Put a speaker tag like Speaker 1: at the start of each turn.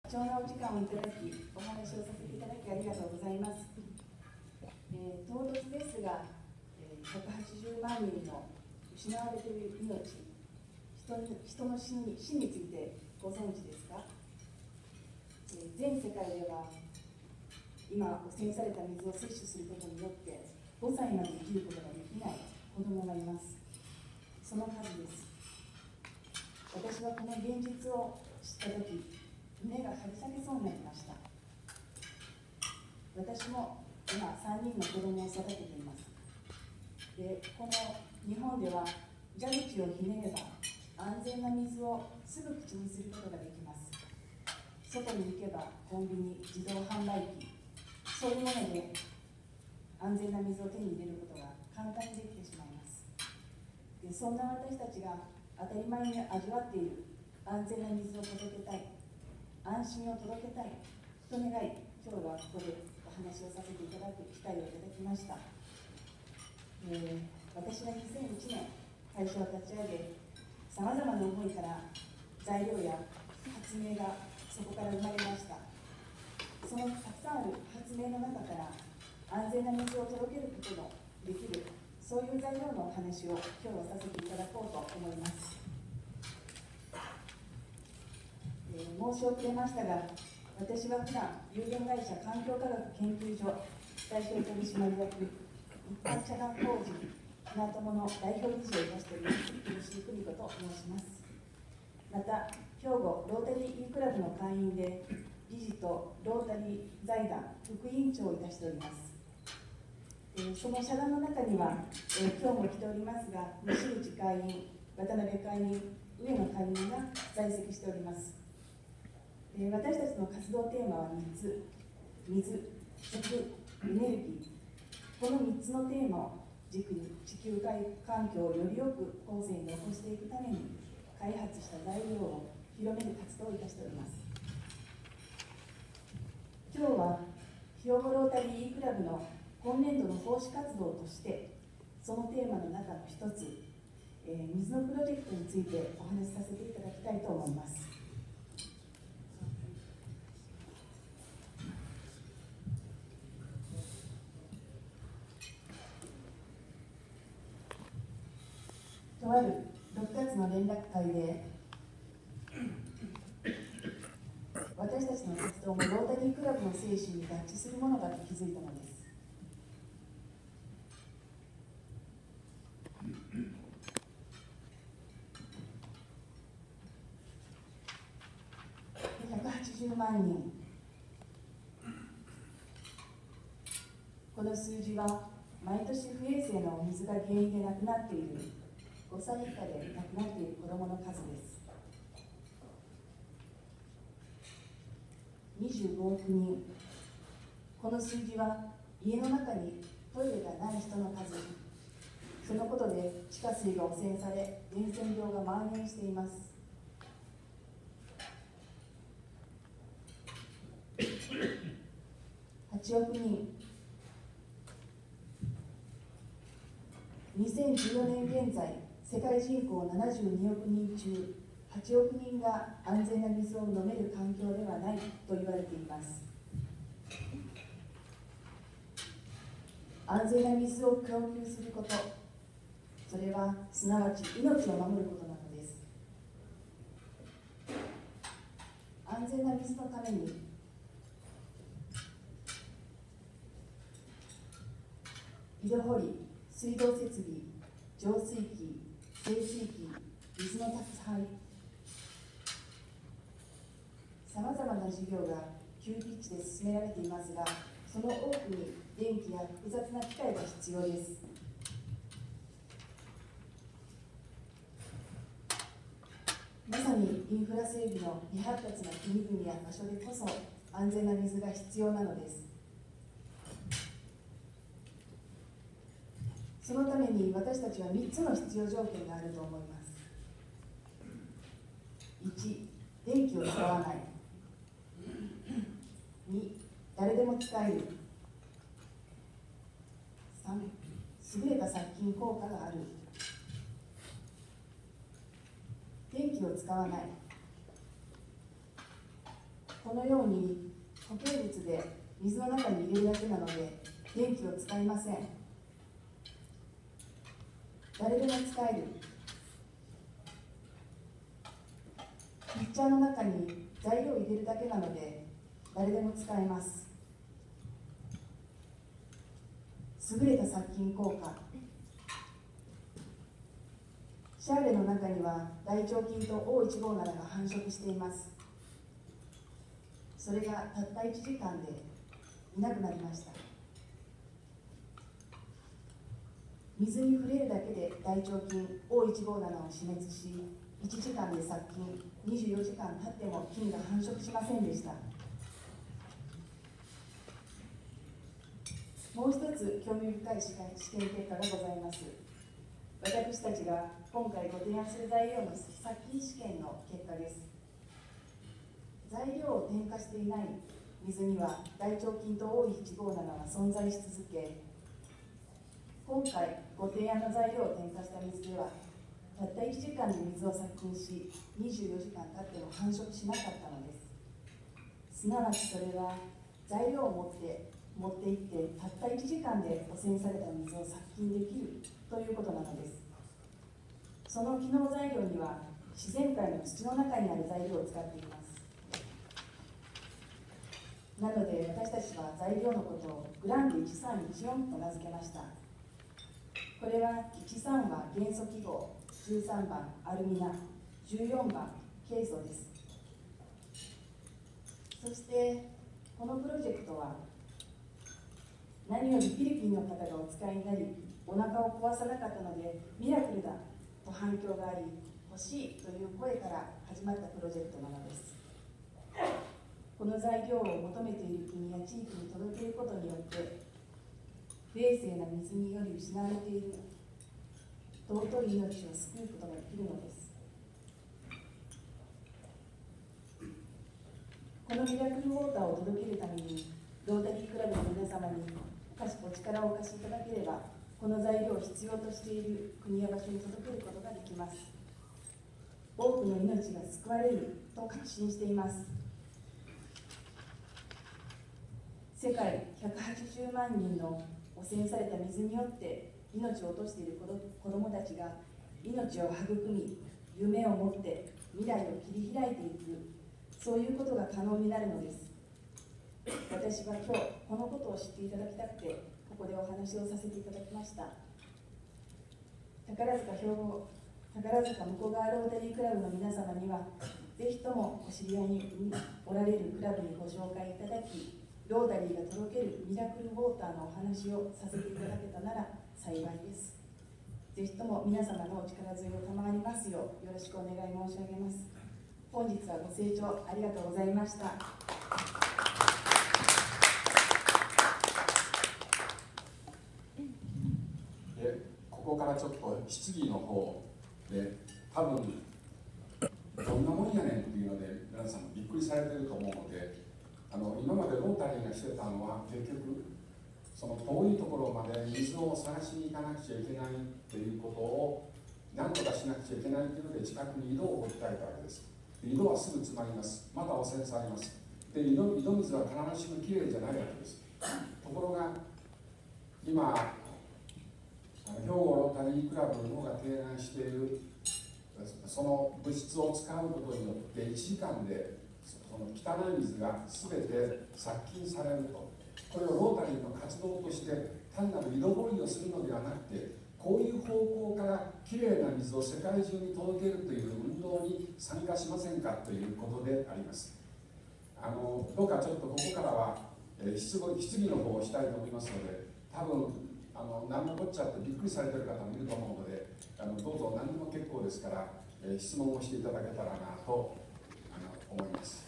Speaker 1: 貴重なお時間をいただき、お話をさせていただきありがとうございます。唐突ですが、180万人の失われている命、人の死についてご存知ですか？全世界では今汚染された水を摂取することによって5歳まで生きることができない子どもがいます。その数です。私はこの現実を知ったとき、胸が張り裂けそうになりました。私も今3人の子供を育てています。で、この日本では蛇口をひねれば安全な水をすぐ口にすることができます。外に行けばコンビニ、自動販売機、そういうもので安全な水を手に入れることが簡単にできてしまいます。で、そんな私たちが当たり前に味わっている安全な水を届けたい、安心を届けたいと願い、今日はここでお話をさせていただく機会をいただきました。私は2001年会社を立ち上げ、さまざまな思いから材料や発明がそこから生まれました。そのたくさんある発明の中から安全な水を届けることのできる、そういう材料のお話を今日はさせていただこうと思います。申し遅れましたが、私は普段有限会社環境科学研究所代表取締役、一般社団法人船友の代表理事をいたしております吉井久美子と申します。また、兵庫ロータリー E クラブの会員で理事とロータリー財団副委員長をいたしております。その社団の中には、今日も来ておりますが、西口会員、渡辺会員、上野会員が在籍しております。私たちの活動テーマは3つ、水、食、エネルギー、この3つのテーマを軸に地球環境をよりよく後世に残していくために開発した材料を広める活動をいたしております。今日は兵庫ロータリー E クラブの今年度の奉仕活動としてそのテーマの中の一つ、水のプロジェクトについてお話しさせていただきたいと思います。とある6月の連絡会で私たちの活動もロータリークラブの精神に合致するものだと気づいたのです。180万人、この数字は毎年不衛生なお水が原因で亡くなっている5歳以下で亡くなっている子どもの数です。25億人、この数字は家の中にトイレがない人の数、そのことで地下水が汚染され伝染病が蔓延しています。8億人、2014年現在世界人口72億人中8億人が安全な水を飲める環境ではないと言われています。安全な水を供給すること、それはすなわち命を守ることなのです。安全な水のために井戸掘り、水道設備、浄水器、清水器、水の宅配、さまざまな事業が急ピッチで進められていますが、その多くに電気や複雑な機械が必要です。まさにインフラ整備の未発達な国々や場所でこそ安全な水が必要なのです。そのために私たちは3つの必要条件があると思います。1、電気を使わない。2、誰でも使える。3、優れた殺菌効果がある。電気を使わない。 このように固形物で水の中に入れるだけなので電気を使いません。誰でも使える。ピッチャーの中に材料を入れるだけなので誰でも使えます。優れた殺菌効果。シャーレの中には大腸菌と O157 が繁殖しています。それがたった1時間でいなくなりました。水に触れるだけで大腸菌 O157 を死滅し、1時間で殺菌、24時間経っても菌が繁殖しませんでした。もう一つ興味深い試験結果がございます。私たちが今回ご提案する材料の殺菌試験の結果です。材料を添加していない水には大腸菌と O157 が存在し続け、今回ご提案の材料を添加した水ではたった1時間で水を殺菌し、24時間経っても繁殖しなかったのです。すなわちそれは材料を持っていってたった1時間で汚染された水を殺菌できるということなのです。その機能材料には自然界の土の中にある材料を使っています。なので私たちは材料のことをグランド1314と名付けました。これは13は元素記号、13番アルミナ、14番ケイ素です。そしてこのプロジェクトは何よりフィリピンの方がお使いになり、お腹を壊さなかったのでミラクルだと反響があり、欲しいという声から始まったプロジェクトなのです。この材料を求めている国や地域に届けることによって冷静な水により失われている尊い命を救うことができるのです。このミラクルウォーターを届けるためにロータリークラブの皆様にお力をお貸しいただければ、この材料を必要としている国や場所に届けることができます。多くの命が救われると確信しています。世界180万人の汚染された水によって命を落としている子どもたちが命を育み、夢を持って未来を切り開いていく、そういうことが可能になるのです。私は今日このことを知っていただきたくてここでお話をさせていただきました。宝塚向こう側ロータリークラブの皆様にはぜひともお知り合いにおられるクラブにご紹介いただき、ロータリーが届けるミラクルウォーターのお話をさせていただけたなら幸いです。ぜひとも皆様のお力添えを賜りますようよろしくお願い申し上げます。本日はご清聴ありがとうございました。
Speaker 2: ここからちょっと質疑の方で、多分どんなもんやねんっていうので皆さんびっくりされてると思うので、今までロータリーがしてたのは結局その遠いところまで水を探しに行かなくちゃいけないっていうことを何とかしなくちゃいけないというので近くに井戸を掘ってあげたわけです。井戸はすぐ詰まります。また汚染されます。で井戸水は必ずしもきれいじゃないわけです。ところが今兵庫ロータリークラブの方が提案しているその物質を使うことによって1時間でその汚い水が全て殺菌されると。これをロータリーの活動として単なる井戸掘りをするのではなくて、こういう方向からきれいな水を世界中に届けるという運動に参加しませんかということであります。どうかちょっとここからは質疑の方をしたいと思いますので、多分何のこっちゃってびっくりされてる方もいると思うので、どうぞ何でも結構ですから、質問をしていただけたらなと思います。